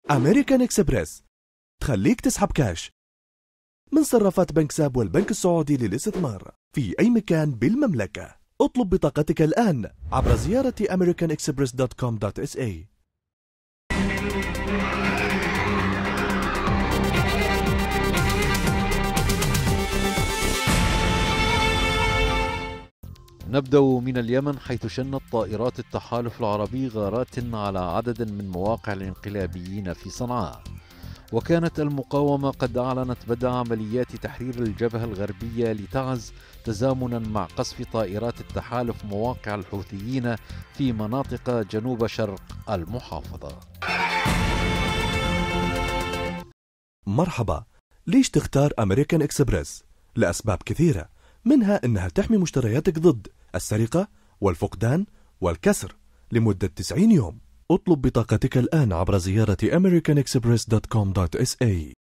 أمريكان إكسبرس، تخليك تسحب كاش من صرافات بنك ساب والبنك السعودي للاستثمار في أي مكان بالمملكة. اطلب بطاقتك الآن عبر زيارة americanexpress.com.sa. نبدأ من اليمن، حيث شنت طائرات التحالف العربي غارات على عدد من مواقع الانقلابيين في صنعاء. وكانت المقاومة قد أعلنت بدء عمليات تحرير الجبهة الغربية لتعز تزامنا مع قصف طائرات التحالف مواقع الحوثيين في مناطق جنوب شرق المحافظة. مرحبا، ليش تختار أمريكان إكسبرس؟ لأسباب كثيرة، منها أنها تحمي مشترياتك ضد السرقة والفقدان والكسر لمدة 90 يوم. اطلب بطاقتك الآن عبر زيارة americanexpress.com.sa.